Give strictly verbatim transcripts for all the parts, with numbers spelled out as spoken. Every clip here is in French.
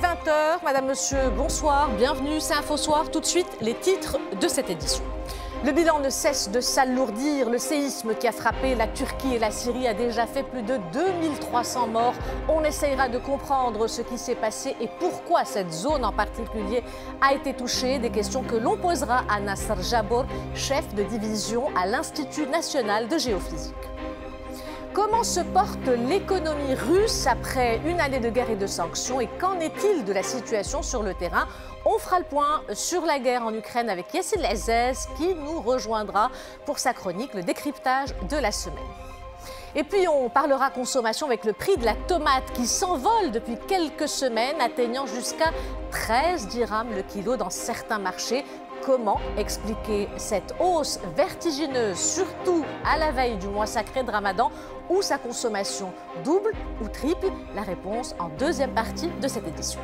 vingt heures. Madame, Monsieur, bonsoir, bienvenue, c'est InfoSoir. Tout de suite, les titres de cette édition. Le bilan ne cesse de s'alourdir. Le séisme qui a frappé la Turquie et la Syrie a déjà fait plus de deux mille trois cents morts. On essayera de comprendre ce qui s'est passé et pourquoi cette zone en particulier a été touchée. Des questions que l'on posera à Nasser Jabbour, chef de division à l'Institut national de géophysique. Comment se porte l'économie russe après une année de guerre et de sanctions et qu'en est-il de la situation sur le terrain? On fera le point sur la guerre en Ukraine avec Yacine Lazzez qui nous rejoindra pour sa chronique, le décryptage de la semaine. Et puis on parlera consommation avec le prix de la tomate qui s'envole depuis quelques semaines, atteignant jusqu'à treize dirhams le kilo dans certains marchés. Comment expliquer cette hausse vertigineuse, surtout à la veille du mois sacré de Ramadan, où sa consommation double ou triple? La réponse en deuxième partie de cette édition.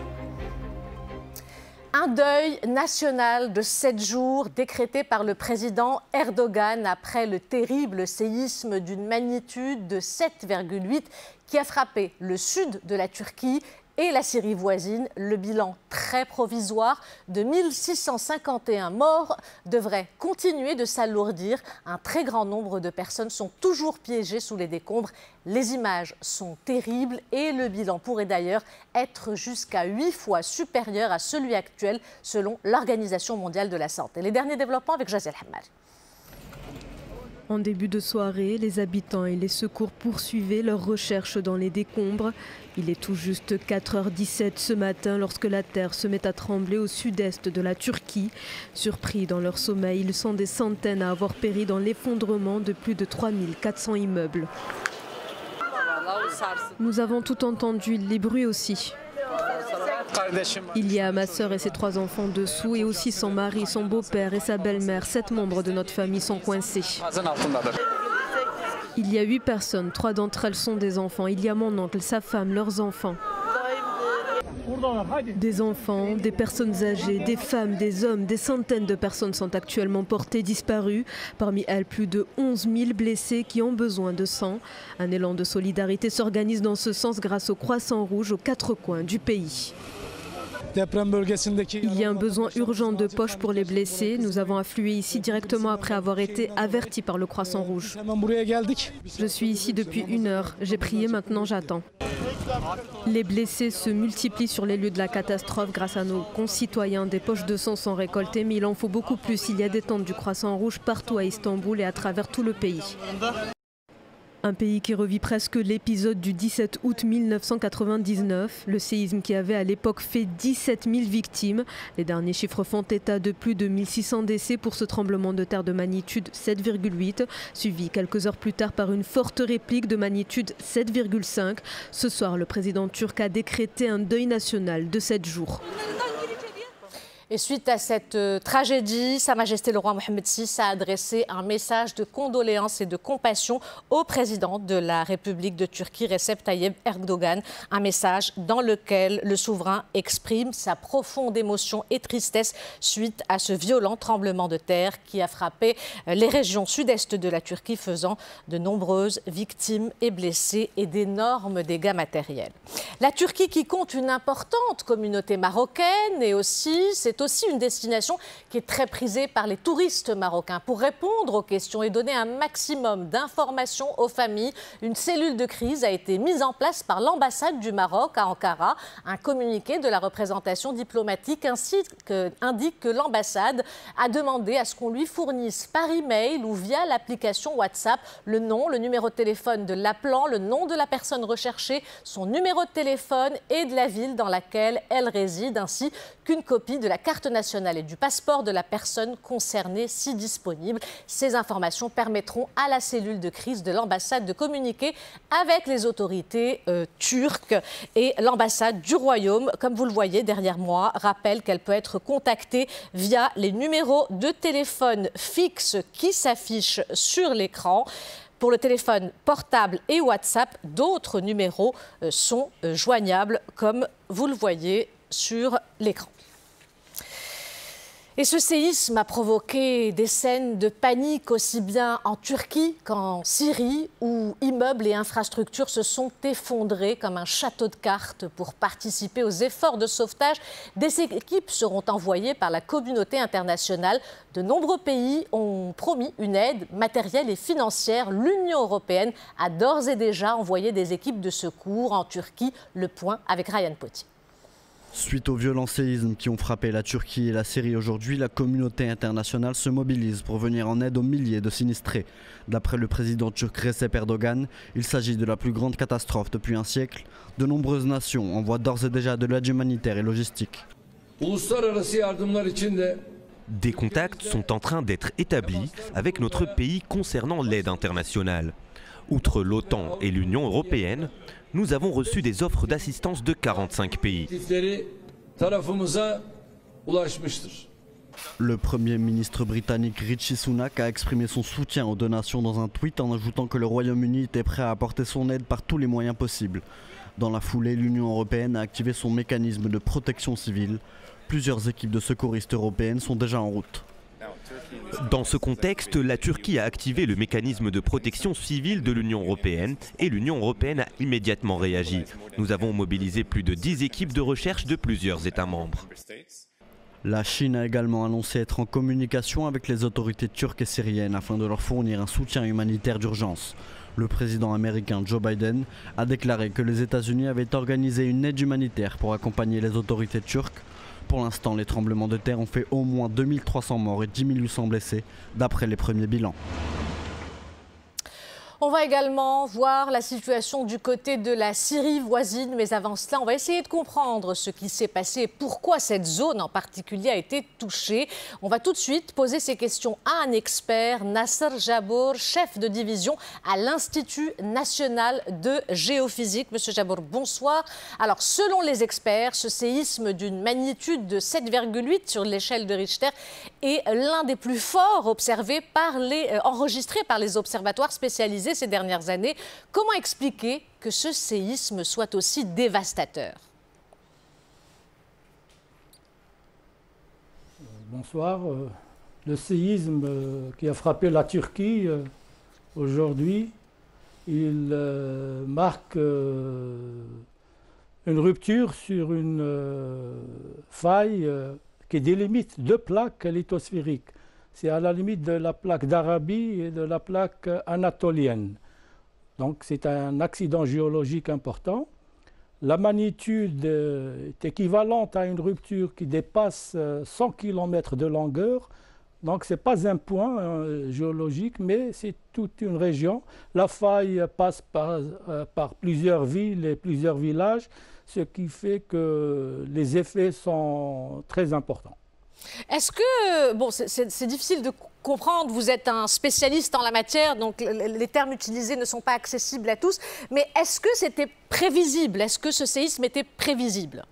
Un deuil national de sept jours décrété par le président Erdogan après le terrible séisme d'une magnitude de sept virgule huit qui a frappé le sud de la Turquie et la Syrie voisine. Le bilan très provisoire de mille six cent cinquante et un morts devrait continuer de s'alourdir. Un très grand nombre de personnes sont toujours piégées sous les décombres. Les images sont terribles et le bilan pourrait d'ailleurs être jusqu'à huit fois supérieur à celui actuel selon l'Organisation mondiale de la santé. Les derniers développements avec Jazel Hamad. En début de soirée, les habitants et les secours poursuivaient leurs recherches dans les décombres. Il est tout juste quatre heures dix-sept ce matin lorsque la terre se met à trembler au sud-est de la Turquie. Surpris dans leur sommeil, ils sont des centaines à avoir péri dans l'effondrement de plus de trois mille quatre cents immeubles. Nous avons tout entendu, les bruits aussi. Il y a ma sœur et ses trois enfants dessous et aussi son mari, son beau-père et sa belle-mère. Sept membres de notre famille sont coincés. Il y a huit personnes, trois d'entre elles sont des enfants. Il y a mon oncle, sa femme, leurs enfants. Des enfants, des personnes âgées, des femmes, des hommes, des centaines de personnes sont actuellement portées disparues. Parmi elles, plus de onze mille blessés qui ont besoin de sang. Un élan de solidarité s'organise dans ce sens grâce au Croissant Rouge aux quatre coins du pays. Il y a un besoin urgent de poches pour les blessés. Nous avons afflué ici directement après avoir été avertis par le Croissant Rouge. Je suis ici depuis une heure. J'ai prié, maintenant j'attends. Les blessés se multiplient sur les lieux de la catastrophe grâce à nos concitoyens. Des poches de sang sont récoltées, mais il en faut beaucoup plus. Il y a des tentes du Croissant Rouge partout à Istanbul et à travers tout le pays. Un pays qui revit presque l'épisode du dix-sept août mille neuf cent quatre-vingt-dix-neuf, le séisme qui avait à l'époque fait dix-sept mille victimes. Les derniers chiffres font état de plus de mille six cents décès pour ce tremblement de terre de magnitude sept virgule huit, suivi quelques heures plus tard par une forte réplique de magnitude sept virgule cinq. Ce soir, le président turc a décrété un deuil national de sept jours. Et suite à cette euh, tragédie, Sa Majesté le roi Mohammed six a adressé un message de condoléances et de compassion au président de la République de Turquie, Recep Tayyip Erdogan. Un message dans lequel le souverain exprime sa profonde émotion et tristesse suite à ce violent tremblement de terre qui a frappé les régions sud-est de la Turquie, faisant de nombreuses victimes et blessés et d'énormes dégâts matériels. La Turquie qui compte une importante communauté marocaine et aussi, c'est aussi une destination qui est très prisée par les touristes marocains. Pour répondre aux questions et donner un maximum d'informations aux familles, une cellule de crise a été mise en place par l'ambassade du Maroc à Ankara. Un communiqué de la représentation diplomatique ainsi que, indique que l'ambassade a demandé à ce qu'on lui fournisse par email ou via l'application WhatsApp le nom, le numéro de téléphone de l'appelant, le nom de la personne recherchée, son numéro de téléphone et de la ville dans laquelle elle réside, ainsi qu'une copie de la carte nationale et du passeport de la personne concernée si disponible. Ces informations permettront à la cellule de crise de l'ambassade de communiquer avec les autorités euh, turques. Et l'ambassade du Royaume, comme vous le voyez derrière moi, rappelle qu'elle peut être contactée via les numéros de téléphone fixes qui s'affichent sur l'écran. Pour le téléphone portable et WhatsApp, d'autres numéros euh, sont euh, joignables, comme vous le voyez sur l'écran. Et ce séisme a provoqué des scènes de panique aussi bien en Turquie qu'en Syrie, où immeubles et infrastructures se sont effondrés comme un château de cartes. Pour participer aux efforts de sauvetage, des équipes seront envoyées par la communauté internationale. De nombreux pays ont promis une aide matérielle et financière. L'Union européenne a d'ores et déjà envoyé des équipes de secours en Turquie. Le point avec Ryan Potier. Suite aux violents séismes qui ont frappé la Turquie et la Syrie aujourd'hui, la communauté internationale se mobilise pour venir en aide aux milliers de sinistrés. D'après le président turc Recep Erdogan, il s'agit de la plus grande catastrophe depuis un siècle. De nombreuses nations envoient d'ores et déjà de l'aide humanitaire et logistique. Des contacts sont en train d'être établis avec notre pays concernant l'aide internationale. Outre l'OTAN et l'Union européenne, nous avons reçu des offres d'assistance de quarante-cinq pays. Le Premier ministre britannique Rishi Sunak a exprimé son soutien aux donations dans un tweet en ajoutant que le Royaume-Uni était prêt à apporter son aide par tous les moyens possibles. Dans la foulée, l'Union européenne a activé son mécanisme de protection civile. Plusieurs équipes de secouristes européennes sont déjà en route. Dans ce contexte, la Turquie a activé le mécanisme de protection civile de l'Union européenne et l'Union européenne a immédiatement réagi. Nous avons mobilisé plus de dix équipes de recherche de plusieurs États membres. La Chine a également annoncé être en communication avec les autorités turques et syriennes afin de leur fournir un soutien humanitaire d'urgence. Le président américain Joe Biden a déclaré que les États-Unis avaient organisé une aide humanitaire pour accompagner les autorités turques. Pour l'instant, les tremblements de terre ont fait au moins deux mille trois cents morts et dix mille huit cents blessés, d'après les premiers bilans. On va également voir la situation du côté de la Syrie voisine, mais avant cela, on va essayer de comprendre ce qui s'est passé et pourquoi cette zone en particulier a été touchée. On va tout de suite poser ces questions à un expert, Nasser Jabour, chef de division à l'Institut national de géophysique. Monsieur Jabour, bonsoir. Alors, selon les experts, ce séisme d'une magnitude de sept virgule huit sur l'échelle de Richter est l'un des plus forts observés par les, euh, enregistrés par les observatoires spécialisés ces dernières années. Comment expliquer que ce séisme soit aussi dévastateur? Bonsoir. Le séisme qui a frappé la Turquie aujourd'hui, il marque une rupture sur une faille qui délimite deux plaques lithosphériques. C'est à la limite de la plaque d'Arabie et de la plaque anatolienne. Donc c'est un accident géologique important. La magnitude est équivalente à une rupture qui dépasse cent kilomètres de longueur. Donc ce n'est pas un point euh, géologique, mais c'est toute une région. La faille passe par, euh, par plusieurs villes et plusieurs villages, ce qui fait que les effets sont très importants. Est-ce que, bon, c'est difficile de comprendre, vous êtes un spécialiste en la matière, donc les termes utilisés ne sont pas accessibles à tous, mais est-ce que c'était prévisible? Est-ce que ce séisme était prévisible?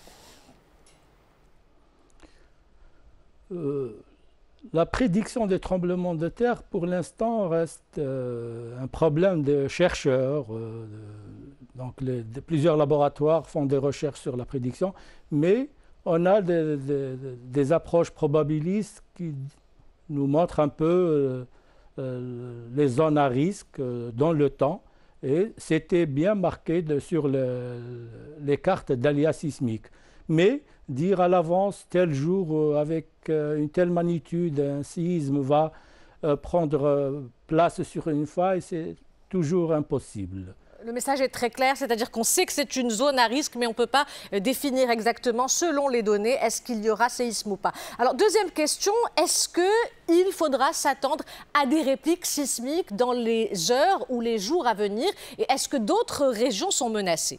euh, La prédiction des tremblements de terre, pour l'instant, reste euh, un problème de chercheurs. Euh, de, donc les, de, plusieurs laboratoires font des recherches sur la prédiction, mais on a des, des, des approches probabilistes qui nous montrent un peu euh, euh, les zones à risque euh, dans le temps. Et c'était bien marqué de, sur le, les cartes d'aléas sismiques. Mais dire à l'avance, tel jour, euh, avec euh, une telle magnitude, un séisme va euh, prendre euh, place sur une faille, c'est toujours impossible. Le message est très clair, c'est-à-dire qu'on sait que c'est une zone à risque, mais on ne peut pas définir exactement, selon les données, est-ce qu'il y aura séisme ou pas. Alors, deuxième question, est-ce qu'il faudra s'attendre à des répliques sismiques dans les heures ou les jours à venir? Et est-ce que d'autres régions sont menacées?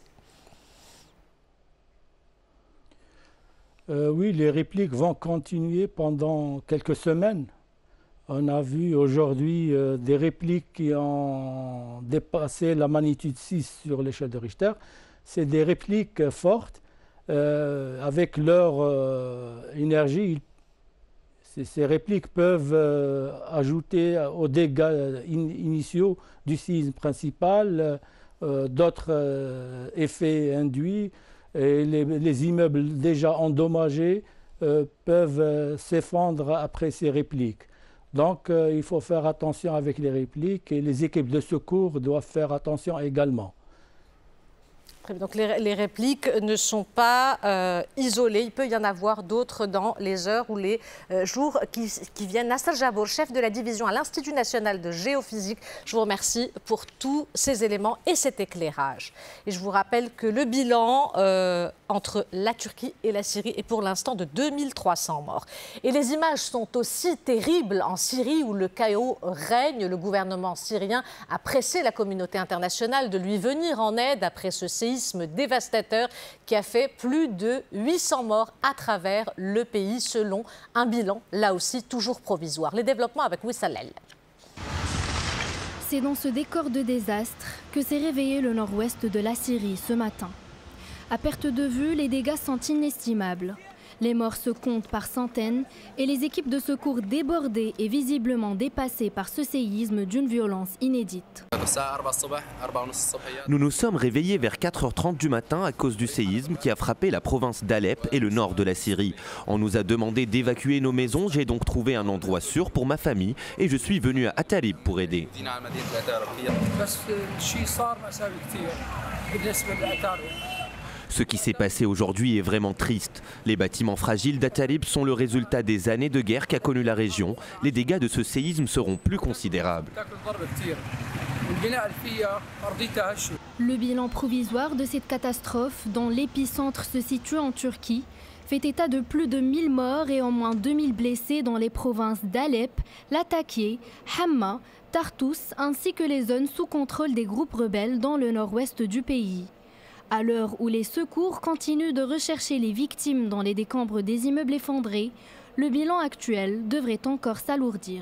euh, Oui, les répliques vont continuer pendant quelques semaines. On a vu aujourd'hui euh, des répliques qui ont dépassé la magnitude six sur l'échelle de Richter. C'est des répliques euh, fortes. Euh, avec leur euh, énergie, ils, ces répliques peuvent euh, ajouter aux dégâts in, initiaux du séisme principal euh, d'autres euh, effets induits. Et les, les immeubles déjà endommagés euh, peuvent euh, s'effondrer après ces répliques. Donc euh, il faut faire attention avec les répliques et les équipes de secours doivent faire attention également. Donc les, les répliques ne sont pas euh, isolées. Il peut y en avoir d'autres dans les heures ou les euh, jours qui, qui viennent. Nasser Jabour, chef de la division à l'Institut national de géophysique, je vous remercie pour tous ces éléments et cet éclairage. Et je vous rappelle que le bilan euh, entre la Turquie et la Syrie est pour l'instant de deux mille trois cents morts. Et les images sont aussi terribles en Syrie où le chaos règne. Le gouvernement syrien a pressé la communauté internationale de lui venir en aide après ce séisme dévastateur qui a fait plus de huit cents morts à travers le pays selon un bilan, là aussi toujours provisoire. Les développements avec Wissalel. C'est dans ce décor de désastre que s'est réveillé le nord-ouest de la Syrie ce matin. À perte de vue, les dégâts sont inestimables. Les morts se comptent par centaines et les équipes de secours débordées et visiblement dépassées par ce séisme d'une violence inédite. Nous nous sommes réveillés vers quatre heures trente du matin à cause du séisme qui a frappé la province d'Alep et le nord de la Syrie. On nous a demandé d'évacuer nos maisons, j'ai donc trouvé un endroit sûr pour ma famille et je suis venu à Atalib pour aider. Ce qui s'est passé aujourd'hui est vraiment triste. Les bâtiments fragiles d'Atalib sont le résultat des années de guerre qu'a connu la région. Les dégâts de ce séisme seront plus considérables. Le bilan provisoire de cette catastrophe, dont l'épicentre se situe en Turquie, fait état de plus de mille morts et au moins deux mille blessés dans les provinces d'Alep, Latakia, Hamma, Tartus, ainsi que les zones sous contrôle des groupes rebelles dans le nord-ouest du pays. À l'heure où les secours continuent de rechercher les victimes dans les décombres des immeubles effondrés, le bilan actuel devrait encore s'alourdir.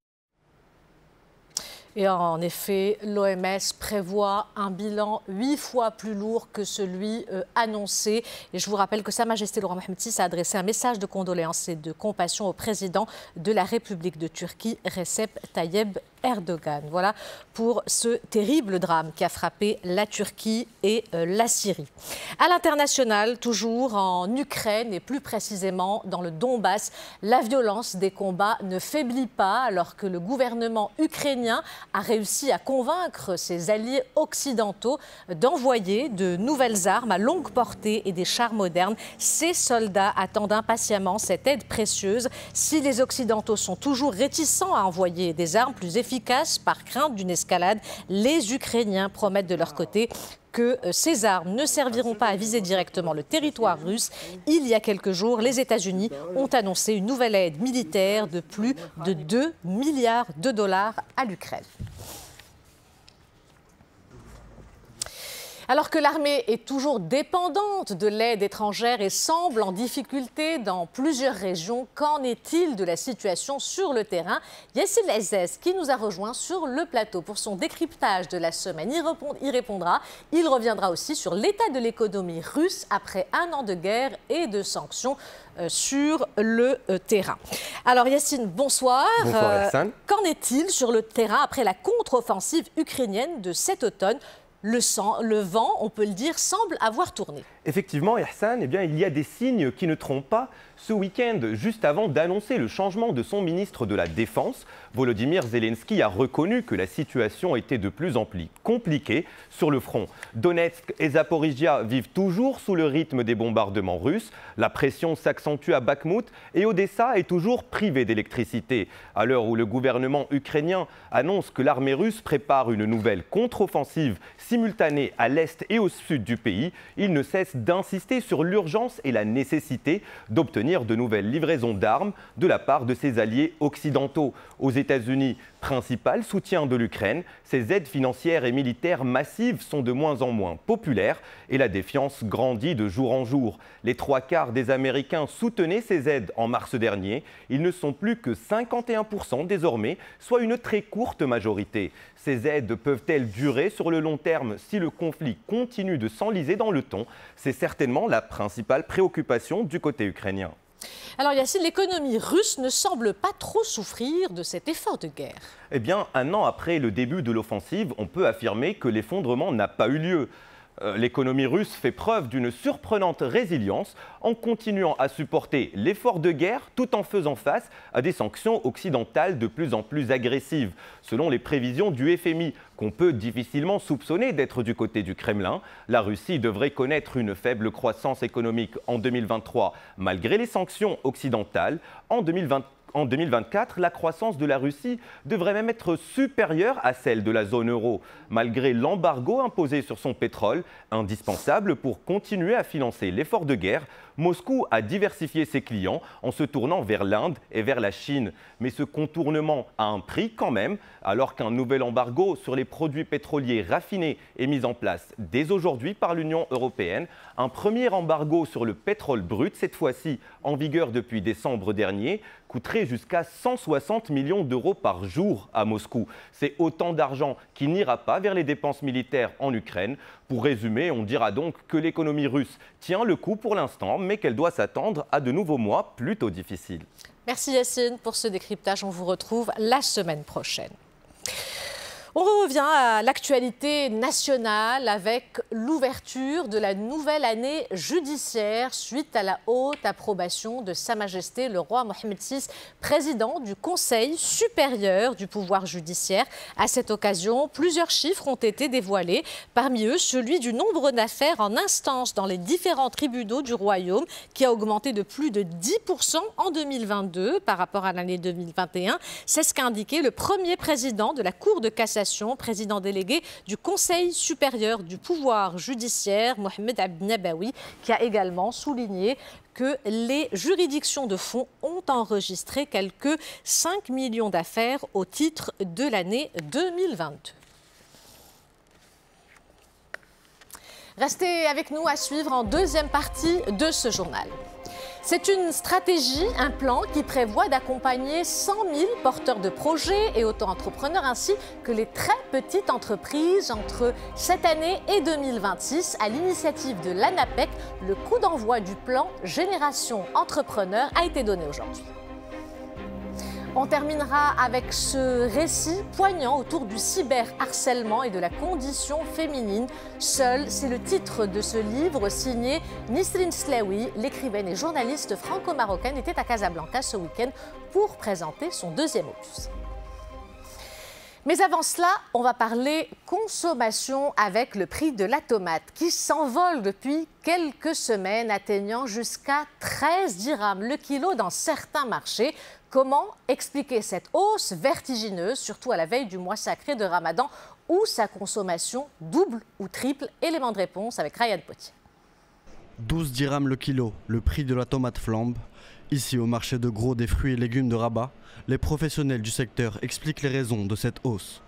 Et en effet, l'O M S prévoit un bilan huit fois plus lourd que celui euh, annoncé. Et je vous rappelle que Sa Majesté le roi Mohammed six a adressé un message de condoléances et de compassion au président de la République de Turquie, Recep Tayyip Erdogan. Voilà pour ce terrible drame qui a frappé la Turquie et euh, la Syrie. À l'international, toujours en Ukraine et plus précisément dans le Donbass, la violence des combats ne faiblit pas alors que le gouvernement ukrainien a réussi à convaincre ses alliés occidentaux d'envoyer de nouvelles armes à longue portée et des chars modernes. Ces soldats attendent impatiemment cette aide précieuse. Si les Occidentaux sont toujours réticents à envoyer des armes plus efficaces, efficace par crainte d'une escalade, les Ukrainiens promettent de leur côté que ces armes ne serviront pas à viser directement le territoire russe. Il y a quelques jours, les États-Unis ont annoncé une nouvelle aide militaire de plus de deux milliards de dollars à l'Ukraine. Alors que l'armée est toujours dépendante de l'aide étrangère et semble en difficulté dans plusieurs régions, qu'en est-il de la situation sur le terrain? Yassine Azzez, qui nous a rejoint sur le plateau pour son décryptage de la semaine, y répondra. Il reviendra aussi sur l'état de l'économie russe après un an de guerre et de sanctions euh, sur le euh, terrain. Alors Yassine, bonsoir. Bonsoir Hassan. Euh, qu'en est-il sur le terrain après la contre-offensive ukrainienne de cet automne? Le, sang, le vent, on peut le dire, semble avoir tourné. Effectivement, Hassan, eh bien, il y a des signes qui ne trompent pas. Ce week-end, juste avant d'annoncer le changement de son ministre de la Défense, Volodymyr Zelensky a reconnu que la situation était de plus en plus compliquée sur le front. Donetsk et Zaporizhia vivent toujours sous le rythme des bombardements russes. La pression s'accentue à Bakhmout et Odessa est toujours privée d'électricité. À l'heure où le gouvernement ukrainien annonce que l'armée russe prépare une nouvelle contre-offensive simultanée à l'est et au sud du pays, il ne cesse d'insister sur l'urgence et la nécessité d'obtenir de nouvelles livraisons d'armes de la part de ses alliés occidentaux. Aux États-Unis, principal soutien de l'Ukraine, ces aides financières et militaires massives sont de moins en moins populaires et la défiance grandit de jour en jour. Les trois quarts des Américains soutenaient ces aides en mars dernier. Ils ne sont plus que cinquante et un pour cent désormais, soit une très courte majorité. Ces aides peuvent-elles durer sur le long terme si le conflit continue de s'enliser dans le temps? C'est certainement la principale préoccupation du côté ukrainien. Alors Yassine, l'économie russe ne semble pas trop souffrir de cet effort de guerre. Eh bien, un an après le début de l'offensive, on peut affirmer que l'effondrement n'a pas eu lieu. L'économie russe fait preuve d'une surprenante résilience en continuant à supporter l'effort de guerre tout en faisant face à des sanctions occidentales de plus en plus agressives. Selon les prévisions du F M I, qu'on peut difficilement soupçonner d'être du côté du Kremlin, la Russie devrait connaître une faible croissance économique en deux mille vingt-trois malgré les sanctions occidentales. En deux mille vingt En deux mille vingt-quatre, la croissance de la Russie devrait même être supérieure à celle de la zone euro, malgré l'embargo imposé sur son pétrole, indispensable pour continuer à financer l'effort de guerre. Moscou a diversifié ses clients en se tournant vers l'Inde et vers la Chine. Mais ce contournement a un prix quand même, alors qu'un nouvel embargo sur les produits pétroliers raffinés est mis en place dès aujourd'hui par l'Union européenne. Un premier embargo sur le pétrole brut, cette fois-ci en vigueur depuis décembre dernier, coûterait jusqu'à cent soixante millions d'euros par jour à Moscou. C'est autant d'argent qui n'ira pas vers les dépenses militaires en Ukraine. Pour résumer, on dira donc que l'économie russe tient le coup pour l'instant, mais qu'elle doit s'attendre à de nouveaux mois plutôt difficiles. Merci Yacine pour ce décryptage. On vous retrouve la semaine prochaine. On revient à l'actualité nationale avec l'ouverture de la nouvelle année judiciaire suite à la haute approbation de Sa Majesté le roi Mohammed six, président du Conseil supérieur du pouvoir judiciaire. À cette occasion, plusieurs chiffres ont été dévoilés. Parmi eux, celui du nombre d'affaires en instance dans les différents tribunaux du royaume qui a augmenté de plus de dix pour cent en deux mille vingt-deux par rapport à l'année deux mille vingt et un. C'est ce qu'a indiqué le premier président de la Cour de cassation, président délégué du Conseil supérieur du pouvoir judiciaire, Mohamed Abdnabawi, qui a également souligné que les juridictions de fond ont enregistré quelques cinq millions d'affaires au titre de l'année deux mille vingt-deux. Restez avec nous à suivre en deuxième partie de ce journal. C'est une stratégie, un plan qui prévoit d'accompagner cent mille porteurs de projets et auto-entrepreneurs ainsi que les très petites entreprises entre cette année et deux mille vingt-six. À l'initiative de l'ANAPEC, le coup d'envoi du plan Génération Entrepreneur a été donné aujourd'hui. On terminera avec ce récit poignant autour du cyberharcèlement et de la condition féminine. Seul, c'est le titre de ce livre signé Nisrine Slaoui. L'écrivaine et journaliste franco-marocaine était à Casablanca ce week-end pour présenter son deuxième opus. Mais avant cela, on va parler consommation avec le prix de la tomate qui s'envole depuis quelques semaines, atteignant jusqu'à treize dirhams le kilo dans certains marchés. Comment expliquer cette hausse vertigineuse, surtout à la veille du mois sacré de Ramadan, où sa consommation double ou triple? Élément de réponse avec Ryan Potier. douze dirhams le kilo, le prix de la tomate flambe. Ici, au marché de gros des fruits et légumes de Rabat, les professionnels du secteur expliquent les raisons de cette hausse.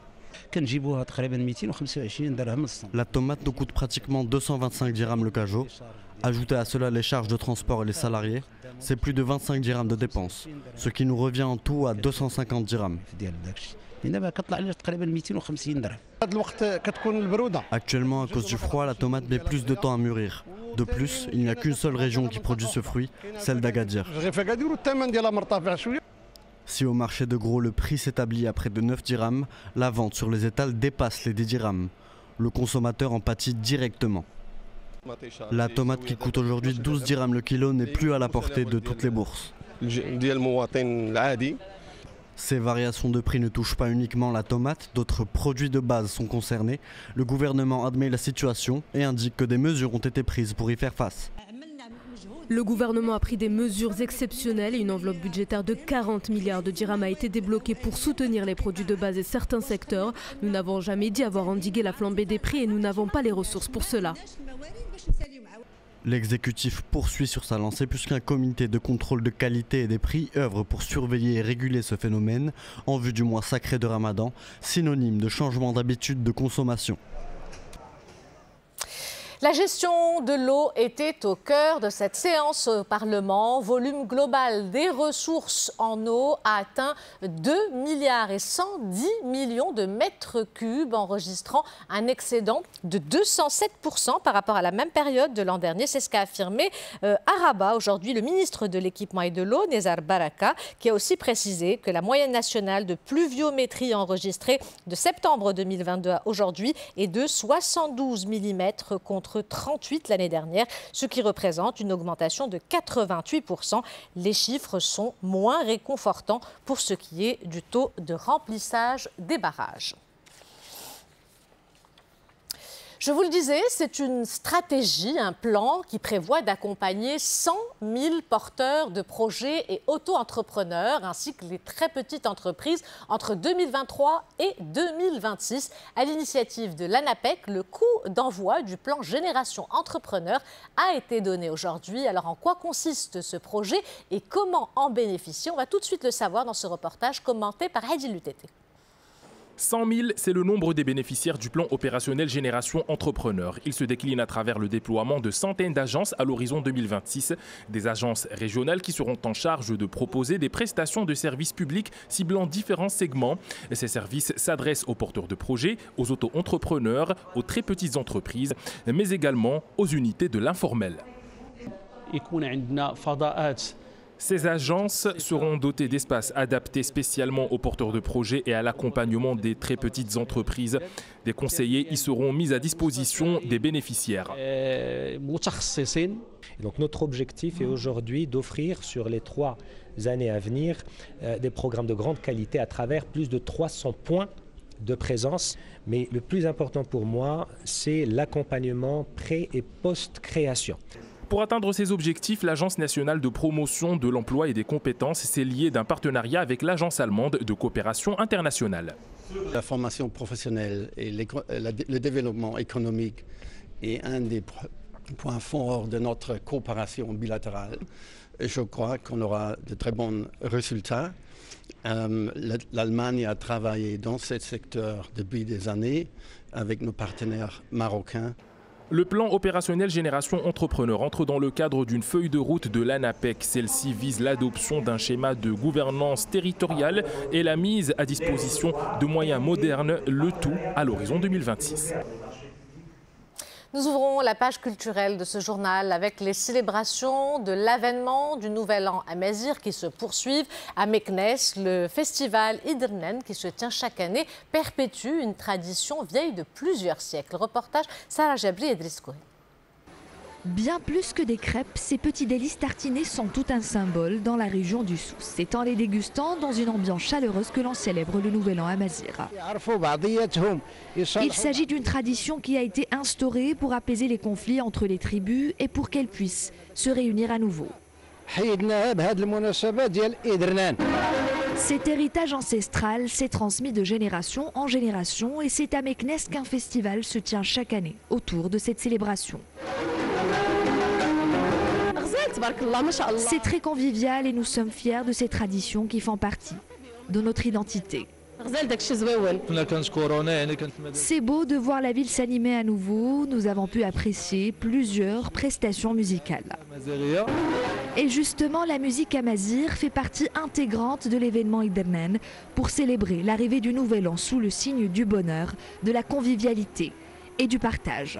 La tomate nous coûte pratiquement deux cent vingt-cinq dirhams le cajot. Ajoutez à cela les charges de transport et les salariés, c'est plus de vingt-cinq dirhams de dépenses, ce qui nous revient en tout à deux cent cinquante dirhams. Actuellement, à cause du froid, la tomate met plus de temps à mûrir. De plus, il n'y a qu'une seule région qui produit ce fruit, celle d'Agadir. Si au marché de gros le prix s'établit à près de neuf dirhams, la vente sur les étals dépasse les dix dirhams. Le consommateur en pâtit directement. La tomate qui coûte aujourd'hui douze dirhams le kilo n'est plus à la portée de toutes les bourses. Ces variations de prix ne touchent pas uniquement la tomate, d'autres produits de base sont concernés. Le gouvernement admet la situation et indique que des mesures ont été prises pour y faire face. Le gouvernement a pris des mesures exceptionnelles et une enveloppe budgétaire de quarante milliards de dirhams a été débloquée pour soutenir les produits de base et certains secteurs. Nous n'avons jamais dit avoir endigué la flambée des prix et nous n'avons pas les ressources pour cela. L'exécutif poursuit sur sa lancée puisqu'un comité de contrôle de qualité et des prix œuvre pour surveiller et réguler ce phénomène en vue du mois sacré de Ramadan, synonyme de changement d'habitude de consommation. La gestion de l'eau était au cœur de cette séance au Parlement. Volume global des ressources en eau a atteint deux milliards et cent dix millions de mètres cubes, enregistrant un excédent de deux cent sept pour cent par rapport à la même période de l'an dernier. C'est ce qu'a affirmé euh, à Rabat aujourd'hui le ministre de l'équipement et de l'eau, Nezar Baraka, qui a aussi précisé que la moyenne nationale de pluviométrie enregistrée de septembre deux mille vingt-deux à aujourd'hui est de soixante-douze millimètres contre trente-huit l'année dernière, ce qui représente une augmentation de quatre-vingt-huit pour cent. Les chiffres sont moins réconfortants pour ce qui est du taux de remplissage des barrages. Je vous le disais, c'est une stratégie, un plan qui prévoit d'accompagner cent mille porteurs de projets et auto-entrepreneurs ainsi que les très petites entreprises entre deux mille vingt-trois et deux mille vingt-six. À l'initiative de l'ANAPEC, le coup d'envoi du plan Génération Entrepreneur a été donné aujourd'hui. Alors en quoi consiste ce projet et comment en bénéficier? On va tout de suite le savoir dans ce reportage commenté par Heidi Lutété. cent mille, c'est le nombre des bénéficiaires du plan opérationnel Génération Entrepreneur. Il se décline à travers le déploiement de centaines d'agences à l'horizon deux mille vingt-six. Des agences régionales qui seront en charge de proposer des prestations de services publics ciblant différents segments. Ces services s'adressent aux porteurs de projets, aux auto-entrepreneurs, aux très petites entreprises, mais également aux unités de l'informel. Ces agences seront dotées d'espaces adaptés spécialement aux porteurs de projets et à l'accompagnement des très petites entreprises. Des conseillers y seront mis à disposition des bénéficiaires. Donc notre objectif est aujourd'hui d'offrir sur les trois années à venir euh, des programmes de grande qualité à travers plus de trois cents points de présence. Mais le plus important pour moi, c'est l'accompagnement pré- et post-création. Pour atteindre ces objectifs, l'Agence nationale de promotion de l'emploi et des compétences s'est liée d'un partenariat avec l'Agence allemande de coopération internationale. La formation professionnelle et le développement économique est un des points forts de notre coopération bilatérale. Je crois qu'on aura de très bons résultats. Euh, L'Allemagne a travaillé dans ce secteur depuis des années avec nos partenaires marocains. Le plan opérationnel Génération Entrepreneur entre dans le cadre d'une feuille de route de l'ANAPEC. Celle-ci vise l'adoption d'un schéma de gouvernance territoriale et la mise à disposition de moyens modernes, le tout à l'horizon deux mille vingt-six. Nous ouvrons la page culturelle de ce journal avec les célébrations de l'avènement du Nouvel An Amazigh qui se poursuivent à Meknès. Le festival Idernen, qui se tient chaque année, perpétue une tradition vieille de plusieurs siècles. Reportage Sarah Jabli et Driss Kouhi. Bien plus que des crêpes, ces petits délices tartinés sont tout un symbole dans la région du Souss. C'est en les dégustant dans une ambiance chaleureuse que l'on célèbre le Nouvel An Amazigh. Il s'agit d'une tradition qui a été instaurée pour apaiser les conflits entre les tribus et pour qu'elles puissent se réunir à nouveau. Cet héritage ancestral s'est transmis de génération en génération et c'est à Meknès qu'un festival se tient chaque année autour de cette célébration. C'est très convivial et nous sommes fiers de ces traditions qui font partie de notre identité. C'est beau de voir la ville s'animer à nouveau. Nous avons pu apprécier plusieurs prestations musicales. Et justement, la musique amazigh fait partie intégrante de l'événement Idernen pour célébrer l'arrivée du Nouvel An sous le signe du bonheur, de la convivialité et du partage.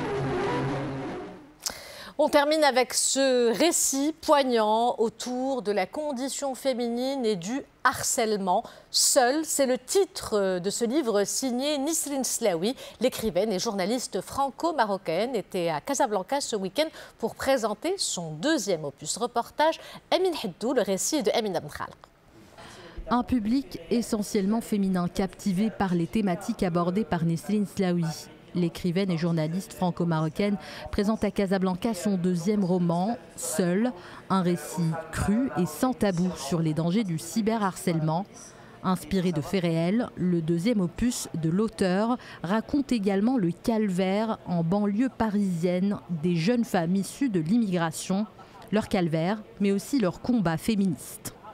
On termine avec ce récit poignant autour de la condition féminine et du harcèlement. Seul, c'est le titre de ce livre signé Nisrin Slaoui. L'écrivaine et journaliste franco-marocaine était à Casablanca ce week-end pour présenter son deuxième opus. Reportage Amin Hiddou, le récit de Amin Abdkhalq. Un public essentiellement féminin captivé par les thématiques abordées par Nisrin Slaoui. L'écrivaine et journaliste franco-marocaine présente à Casablanca son deuxième roman, Seul, un récit cru et sans tabou sur les dangers du cyberharcèlement. Inspiré de faits réels, le deuxième opus de l'auteur raconte également le calvaire en banlieue parisienne des jeunes femmes issues de l'immigration, leur calvaire, mais aussi leur combat féministe.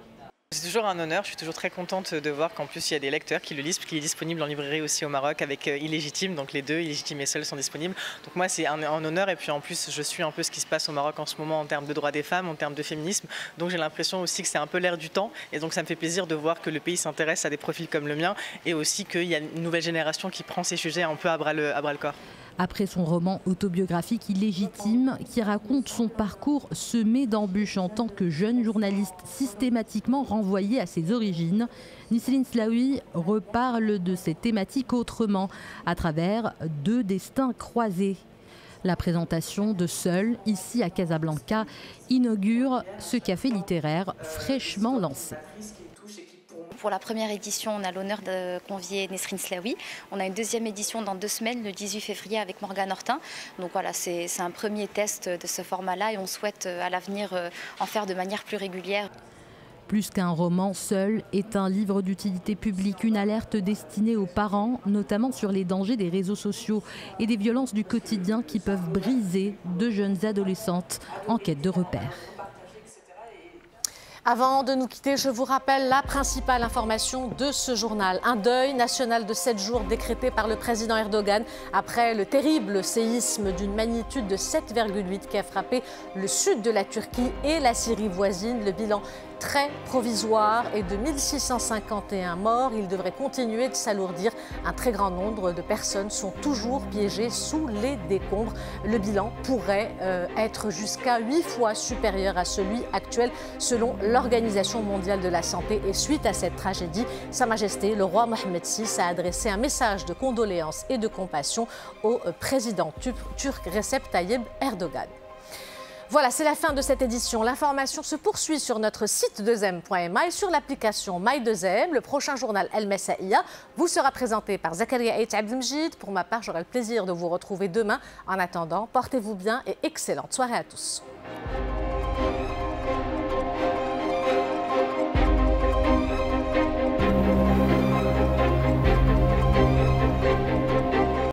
C'est toujours un honneur, je suis toujours très contente de voir qu'en plus il y a des lecteurs qui le lisent, qu'il est disponible en librairie aussi au Maroc avec Illégitime, donc les deux, Illégitime et Seul, sont disponibles. Donc moi c'est un, un honneur, et puis en plus je suis un peu ce qui se passe au Maroc en ce moment en termes de droits des femmes, en termes de féminisme, donc j'ai l'impression aussi que c'est un peu l'air du temps, et donc ça me fait plaisir de voir que le pays s'intéresse à des profils comme le mien, et aussi qu'il y a une nouvelle génération qui prend ces sujets un peu à bras le, à bras le corps. Après son roman autobiographique Illégitime, qui raconte son parcours semé d'embûches en tant que jeune journaliste systématiquement renvoyé à ses origines, Nisrine Slaoui reparle de ces thématiques autrement, à travers deux destins croisés. La présentation de Seul, ici à Casablanca, inaugure ce café littéraire fraîchement lancé. Pour la première édition, on a l'honneur de convier Nisrine Slaoui. On a une deuxième édition dans deux semaines, le dix-huit février, avec Morgane Hortin. Donc voilà, c'est un premier test de ce format-là, et on souhaite à l'avenir en faire de manière plus régulière. Plus qu'un roman, Seul est un livre d'utilité publique, une alerte destinée aux parents, notamment sur les dangers des réseaux sociaux et des violences du quotidien qui peuvent briser de jeunes adolescentes en quête de repères. Avant de nous quitter, je vous rappelle la principale information de ce journal. Un deuil national de sept jours décrété par le président Erdogan après le terrible séisme d'une magnitude de sept virgule huit qui a frappé le sud de la Turquie et la Syrie voisine. Le bilan très provisoire est de mille six cent cinquante et un morts. Il devrait continuer de s'alourdir. Un très grand nombre de personnes sont toujours piégées sous les décombres. Le bilan pourrait euh, être jusqu'à huit fois supérieur à celui actuel selon l'Organisation mondiale de la santé. Et suite à cette tragédie, Sa Majesté le roi Mohammed six a adressé un message de condoléances et de compassion au président turc Recep Tayyip Erdogan. Voilà, c'est la fin de cette édition. L'information se poursuit sur notre site deux m point m a et sur l'application My deux M. Le prochain journal El Messaïa vous sera présenté par Zakaria Ait Abdelmjid. Pour ma part, j'aurai le plaisir de vous retrouver demain. En attendant, portez-vous bien et excellente soirée à tous.